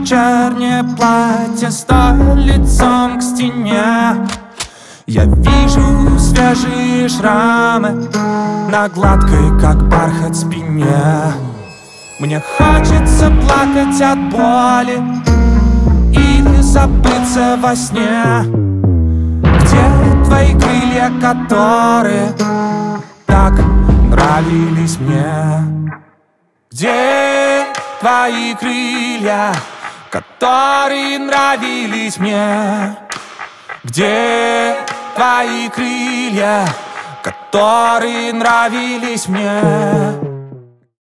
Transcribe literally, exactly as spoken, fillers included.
вечернее платье, стоя лицом к стене. Я вижу свежие шрамы на гладкой, как бархат, спине. Мне хочется плакать от боли или забыться во сне. Где твои крылья, которые так нравились мне? Где твои крылья, которые нравились мне? Где твои крылья, которые нравились мне?